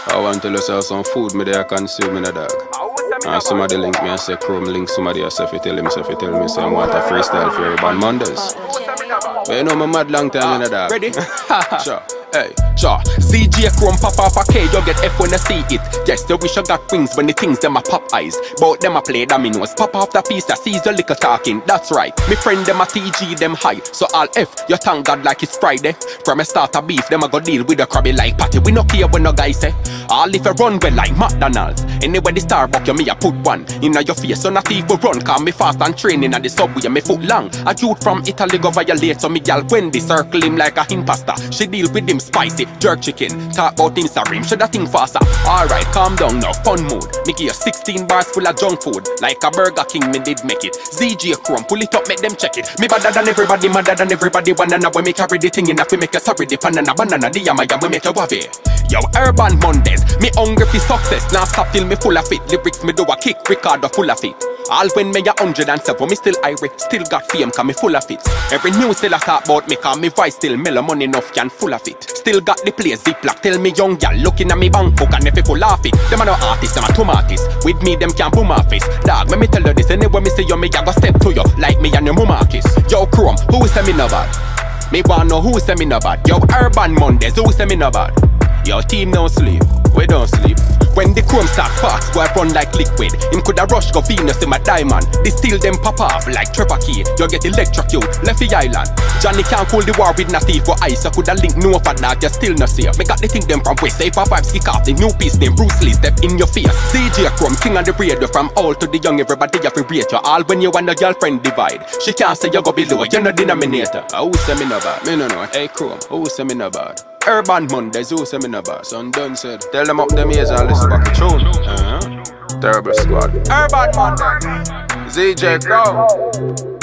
I want to sell some food me there consuming a dog. And somebody link me and say Chrome link somebody else if you tell him say I want a freestyle for Urban Mondays. But you know my mad long time in a dog. Ready? Sure. Hey. Sure. CJ Chrome pop off a K, you get F when you see it. Yes, you wish you got wings when the things them a pop eyes. Bout them a play dominoes, pop off the piece that sees the liquor talking. That's right, me friend them a TG them high. So all F, you thank God like it's Friday. From a start a beef, them a go deal with a crabby like patty. We no care when no guy say. All if you run well like McDonald's. Anywhere the Starbucks you me a put one inna your face. So not thief will run, cause me fast and training at the subway me foot long. A youth from Italy go violate, so me gal Wendy circle him like a impasta. She deal with him spicy, jerk chicken. Talk about him sorry, should that thing faster. Alright, calm down now, fun mood. Me give you 16 bars full of junk food. Like a Burger King, me did make it. ZJ Chrome, pull it up, make them check it. Me better than everybody, madder than everybody. Banana, we make carry the thing enough, we make you sorry. The banana, the yamaya, we make you wave. Yo, Urban Mondays, me hungry for success. Now stop till me full of it. Lyrics me do a kick, record full of it. All when me a 107, me still irate. Still got fame, cause me full of it. Every news still a talk about me, cause me voice still mellow money enough can full of it. Still got the place ziplock, tell me young gal looking at me bank book and if you full of it. Them are no artists, them are tomatoes. With me, them can't boom office. Dog, me tell you this, anyway me see you, me a go step to you. Like me and your mama kiss. Yo, Chrome, who say me no bad? Me wanna know who say me no bad. Yo, Urban Mondays, who say me no bad? Yo, team don't sleep, we don't sleep. When the Chrome start sparks, go I run like liquid. Him coulda rush go Venus in my diamond. They steal them pop off like Trevor Key. You get electrocute, left the island. Johnny can't cool the war with nothing for ice. I coulda link no for that, you still no safe. Me got the thing them from West, safe vibes kick off the new piece name Bruce Lee step in your face. CJ Chrome, king of the radio, from old to the young, everybody have to rate you. All when you and your girlfriend divide. She can't say you go below, you're no denominator. Who say me no bad? Me no know. Hey Chrome, who say me no bad? Urban Mondays, who say me no bad? Son done said, tell them up them ears and listen back to tune. Terrible squad. Urban Mondays, ZJ Chrome.